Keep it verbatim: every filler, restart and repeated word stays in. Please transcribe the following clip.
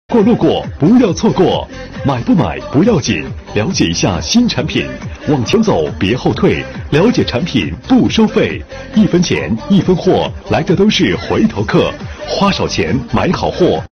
过路过不要错过，买不买不要紧，了解一下新产品，往前走别后退，了解产品不收费，一分钱一分货，来的都是回头客，花少钱买好货，